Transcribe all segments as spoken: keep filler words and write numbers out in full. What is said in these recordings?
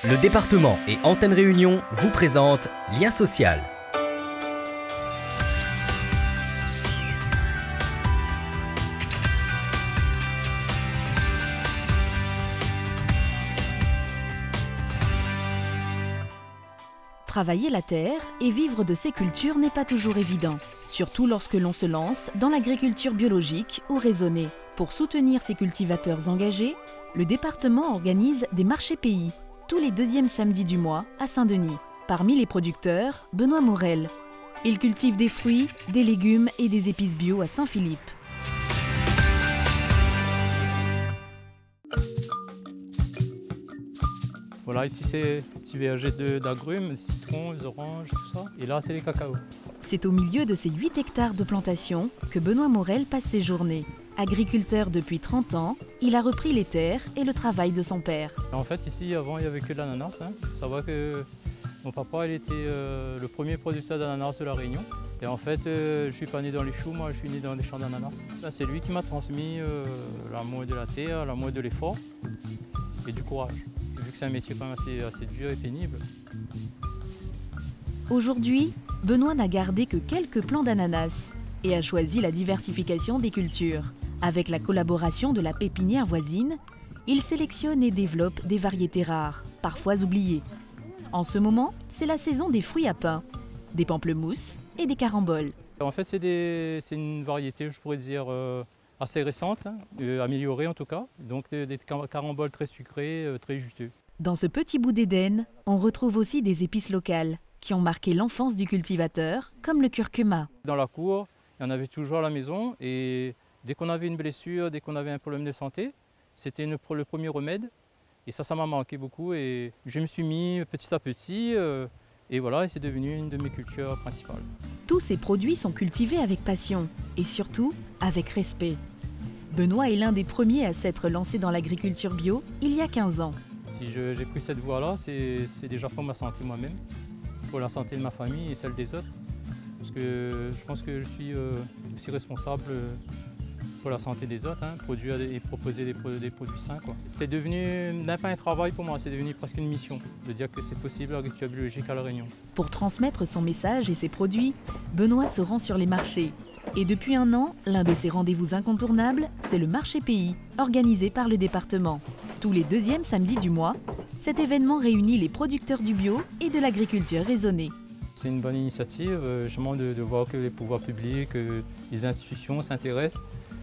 Le département et Antenne Réunion vous présentent Lien social. Travailler la terre et vivre de ses cultures n'est pas toujours évident, surtout lorsque l'on se lance dans l'agriculture biologique ou raisonnée. Pour soutenir ces cultivateurs engagés, le département organise des marchés pays tous les deuxièmes samedis du mois à Saint-Denis. Parmi les producteurs, Benoît Morel. Il cultive des fruits, des légumes et des épices bio à Saint-Philippe. Voilà, ici c'est des petits vergers d'agrumes, citrons, les oranges, tout ça. Et là, c'est les cacao. C'est au milieu de ces huit hectares de plantation que Benoît Morel passe ses journées. Agriculteur depuis trente ans, il a repris les terres et le travail de son père. En fait, ici, avant, il n'y avait que de l'ananas. Il hein. faut savoir que mon papa il était euh, le premier producteur d'ananas de la Réunion. Et en fait, euh, je ne suis pas né dans les choux, moi je suis né dans les champs d'ananas. C'est lui qui m'a transmis euh, l'amour de la terre, l'amour de l'effort et du courage. Vu que c'est un métier quand même assez, assez dur et pénible. Aujourd'hui, Benoît n'a gardé que quelques plants d'ananas et a choisi la diversification des cultures. Avec la collaboration de la pépinière voisine, il sélectionne et développe des variétés rares, parfois oubliées. En ce moment, c'est la saison des fruits à pain, des pamplemousses et des caramboles. En fait, c'est une variété, je pourrais dire, euh, assez récente, hein, euh, améliorée en tout cas. Donc des, des caramboles très sucrés, euh, très juteux. Dans ce petit bout d'Éden, on retrouve aussi des épices locales qui ont marqué l'enfance du cultivateur, comme le curcuma. Dans la cour, il y en avait toujours à la maison et dès qu'on avait une blessure, dès qu'on avait un problème de santé, c'était le premier remède. Et ça, ça m'a marqué beaucoup et je me suis mis petit à petit euh, et voilà, c'est devenu une de mes cultures principales. Tous ces produits sont cultivés avec passion et surtout avec respect. Benoît est l'un des premiers à s'être lancé dans l'agriculture bio il y a quinze ans. Si j'ai pris cette voie-là, c'est déjà pour ma santé moi-même, pour la santé de ma famille et celle des autres. Parce que je pense que je suis euh, aussi responsable pour la santé des autres, hein, produire et proposer des, des produits sains. C'est devenu même pas un travail pour moi, c'est devenu presque une mission de dire que c'est possible l'agriculture biologique à La Réunion. Pour transmettre son message et ses produits, Benoît se rend sur les marchés. Et depuis un an, l'un de ses rendez-vous incontournables, c'est le marché pays, organisé par le département. Tous les deuxièmes samedis du mois, cet événement réunit les producteurs du bio et de l'agriculture raisonnée. C'est une bonne initiative, justement, de, de voir que les pouvoirs publics, que les institutions s'intéressent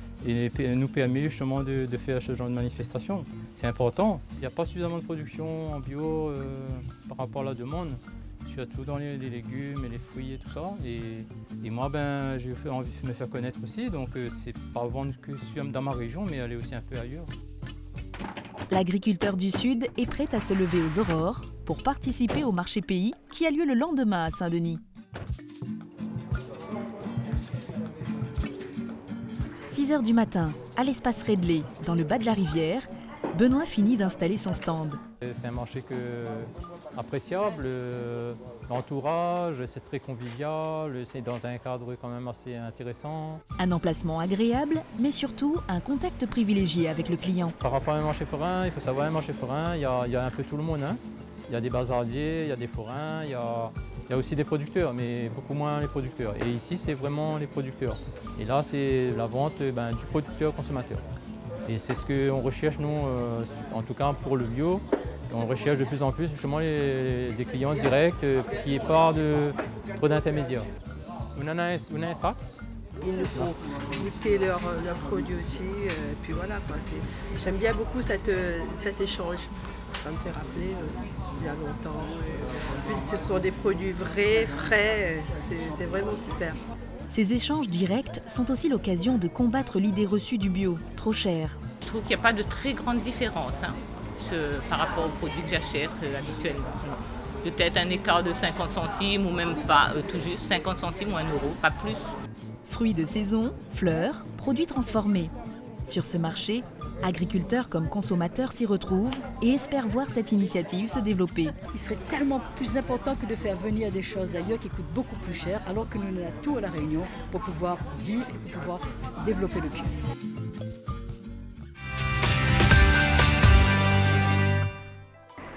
et nous permet justement de, de faire ce genre de manifestation. C'est important. Il n'y a pas suffisamment de production en bio euh, par rapport à la demande, surtout dans les, les légumes et les fruits et tout ça. Et, et moi, ben, j'ai envie de me faire connaître aussi, donc euh, c'est pas vendre que dans ma région, mais aller aussi un peu ailleurs. L'agriculteur du Sud est prêt à se lever aux aurores pour participer au marché pays qui a lieu le lendemain à Saint-Denis. six heures du matin, à l'espace Redley, dans le bas de la rivière, Benoît finit d'installer son stand. C'est un marché que, appréciable, l'entourage, c'est très convivial, c'est dans un cadre quand même assez intéressant. Un emplacement agréable, mais surtout un contact privilégié avec le client. Par rapport à un marché forain, il faut savoir, un marché forain, il y a, il y a un peu tout le monde. Hein. Il y a des bazardiers, il y a des forains, il y a, il y a aussi des producteurs, mais beaucoup moins les producteurs. Et ici, c'est vraiment les producteurs. Et là, c'est la vente ben, du producteur consommateur. Et c'est ce qu'on recherche, nous, euh, en tout cas pour le bio. On recherche de plus en plus justement les, des clients directs euh, qui n'aient pas de, trop d'intermédiaires. Vous en avez ça? Il nous faut goûter leurs leur produits aussi. Et puis voilà, j'aime bien beaucoup cette, cet échange. Ça me fait rappeler euh, il y a longtemps. En plus, ce sont des produits vrais, frais. C'est vraiment super. Ces échanges directs sont aussi l'occasion de combattre l'idée reçue du bio, trop cher. Je trouve qu'il n'y a pas de très grande différence hein, ce, par rapport aux produits que j'achète euh, habituellement. Peut-être un écart de cinquante centimes ou même pas, euh, tout juste cinquante centimes ou un euro, pas plus. Fruits de saison, fleurs, produits transformés. Sur ce marché, agriculteurs comme consommateurs s'y retrouvent et espèrent voir cette initiative se développer. Il serait tellement plus important que de faire venir des choses ailleurs qui coûtent beaucoup plus cher, alors que nous avons tout à La Réunion pour pouvoir vivre et pour pouvoir développer le bio.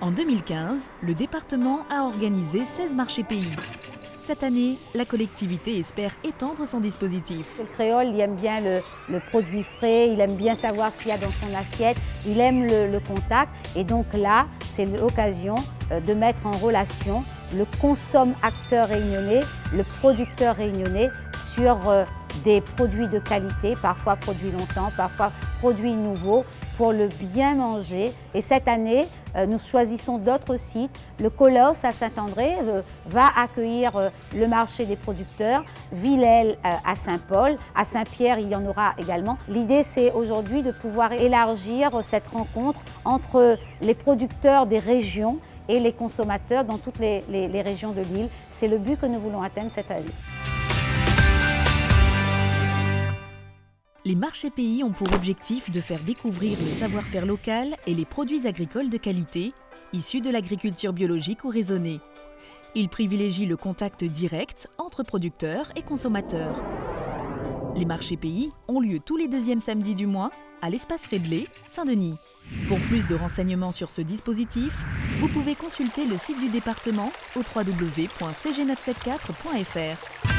En deux mille quinze, le département a organisé seize marchés pays. Cette année, la collectivité espère étendre son dispositif. Le créole, il aime bien le, le produit frais, il aime bien savoir ce qu'il y a dans son assiette, il aime le, le contact. Et donc là, c'est l'occasion de mettre en relation le consomme-acteur réunionnais, le producteur réunionnais sur des produits de qualité, parfois produits longtemps, parfois produits nouveaux, pour le bien manger. Et cette année, nous choisissons d'autres sites. Le Colosse à Saint-André va accueillir le marché des producteurs, Villèle à Saint-Paul, à Saint-Pierre il y en aura également. L'idée c'est aujourd'hui de pouvoir élargir cette rencontre entre les producteurs des régions et les consommateurs dans toutes les, les, les régions de l'île. C'est le but que nous voulons atteindre cette année. Les marchés pays ont pour objectif de faire découvrir le savoir-faire local et les produits agricoles de qualité, issus de l'agriculture biologique ou raisonnée. Ils privilégient le contact direct entre producteurs et consommateurs. Les marchés pays ont lieu tous les deuxièmes samedis du mois à l'espace Redley, Saint-Denis. Pour plus de renseignements sur ce dispositif, vous pouvez consulter le site du département au w w w point c g neuf cent soixante-quatorze point f r.